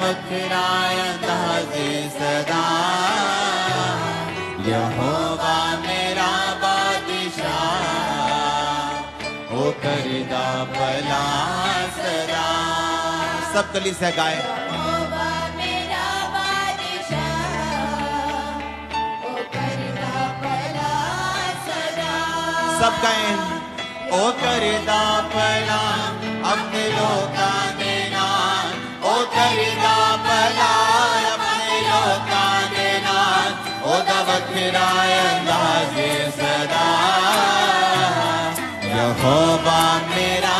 वखराय अंदाजे सदा, यहोवा मेरा बादशाह, ओ करदा भला सदा। सब कलीसिया गाए। यहोवा मेरा बादशाह, ओ करदा भला सदा। सब गाए। ओ करदा भला अपने लोकां दे नाल, ओ करदा भला अपने लोकां दे नाल, ओदा वखराय अंदाजे सदा, यहोवा मेरा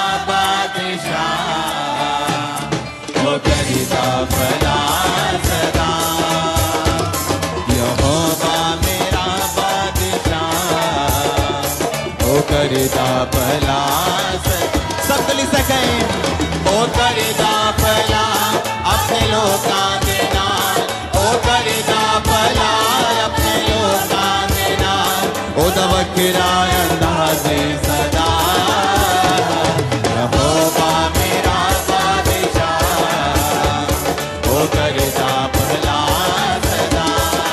बादशाह, ओ करदा भला सदा, यहोवा मेरा बादशाह, ओ करदा भला सदा। सब गली से कहें, ओ करदा भला अपने लोकां दे नाल, ओ करदा भला अपने लोकां दे नाल, ओदा वखराय अंदाजे सदा, यहोवा मेरा बादशाह, ओ करदा भला सदा,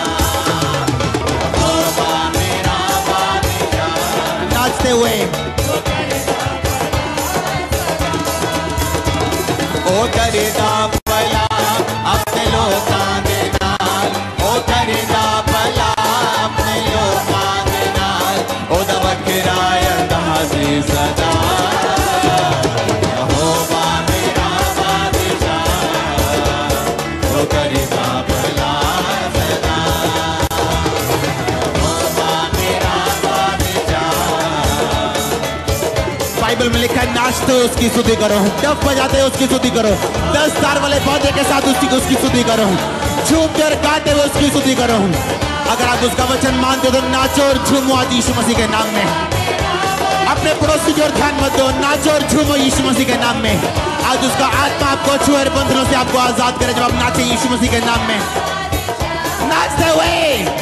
यहोवा मेरा बादशाह। नाचते हुए ओ करदा भला अपने लोकां दे नाल, ओ करदा भला अपने लोकां दे नाल, ओदा वखराय अंदाजे सदा, यहोवा मेरा बादशाह, ओ करदा भला सदा, यहोवा मेरा बादशाह। बाइबल में लिखा है, नाचते हो उसकी स्तुति करो, डफ बजाते हो उसकी स्तुति करो, 10 तार वाले पौधे के साथ उसकी स्तुति करो, झूमते और गाते हुए उसकी स्तुति करो। अगर आप उसका वचन मानते हो तो नाचो और झूमो आज यीशु मसीह के नाम में। अपने पड़ोसी की ओर ध्यान मत दो, नाचो और झूमो यीशु मसीह के नाम में। आज उसका आत्मा आपको छुए और बंधनों से आपको आजाद करे जब आप नाचे यीशु मसीह के नाम में। नाचते हुए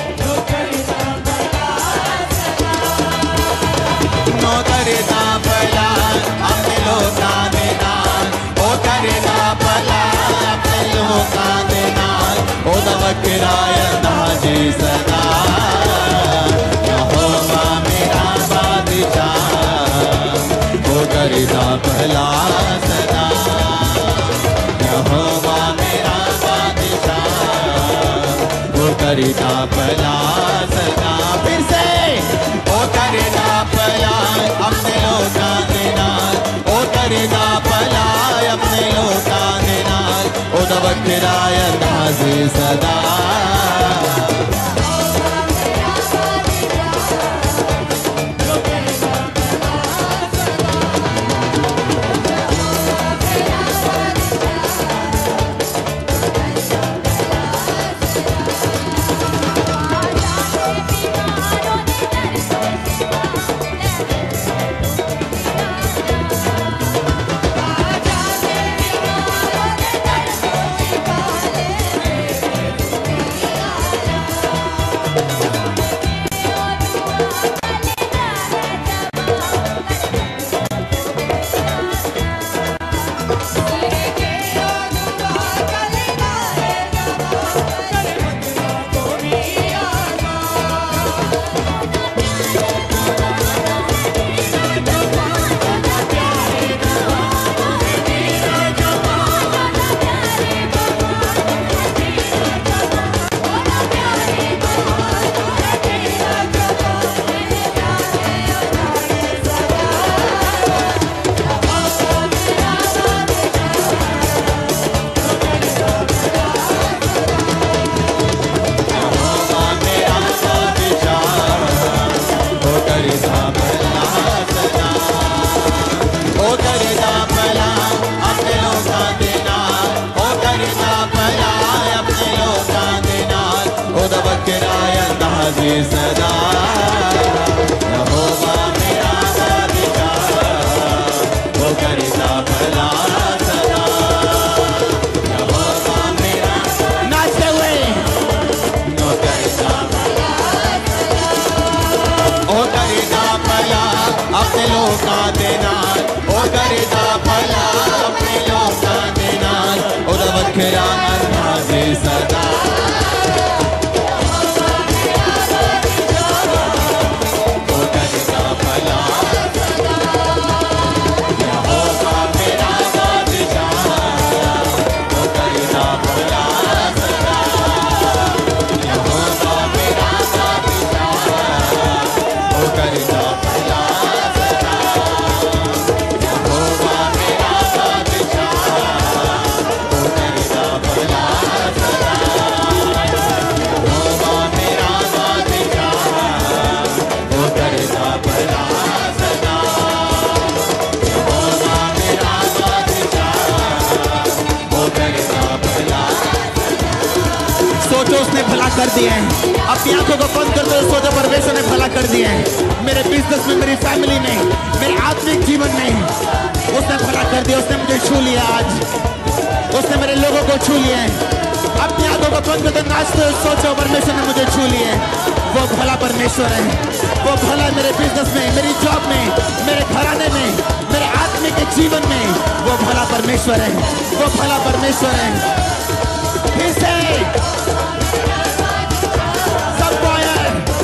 ओ करदा भला अपने लोकां दे नाल, ओ करदा भला अपने लोकां दे नाल, ओदा वखराय अंदाजे सदा, यहोवा मेरा बादशाह, ओ करदा भला सदा, यहोवा मेरा बादशाह, ओ करदा भला सदा। फिर से ओ करदा भला अपने लोकां दे नाल, ओ करदा भला अपने लोकां दे नाल, ओदा वखराय अंदाजे सदा, सदा, यहोवा मेरा बादशाह, वो करदा भला सदा, यहोवा मेरा। नाचते हुए वो करदा भला सदा, वो करदा भला अपने लोकां दे नाल, वो करदा भला अपने लोकां दे नाल, ओदा वखरा कर दिए हैं। अपनी आंखों को बंद कर दो, सोचो परमेश्वर ने भला कर दिए हैं। मेरे बिजनेस में, मेरी फैमिली में, मेरे आत्मिक जीवन में उसने भला कर दिया। उसने मुझे छू लिया, आज उसने मेरे लोगों को छू लिया है। अपनी आंखों को बंद कर दो, नाचते हो, सोचो परमेश्वर ने मुझे छू लिया है। वो भला परमेश्वर है, वो भला मेरे बिजनेस में, मेरी जॉब में, मेरे घराने में, मेरे आत्मिक जीवन में वो भला परमेश्वर है, वो भला परमेश्वर है। फिर से सबको आया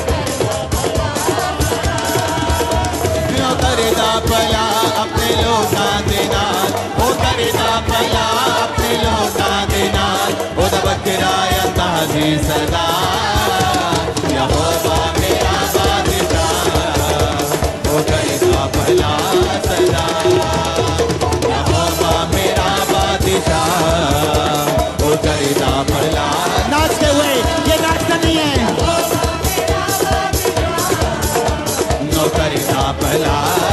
करेगा भला अपने लोका देना, वो करेगा भला अपने लोका देना, वो दबकराया ताजी सदा यहोवा मेरा बादशाह, वो करेगा भला सदा यहोवा मेरा बादशाह, वो करेगा भला। नाचते हुए, ये नाचना नहीं है, नो करेगा भला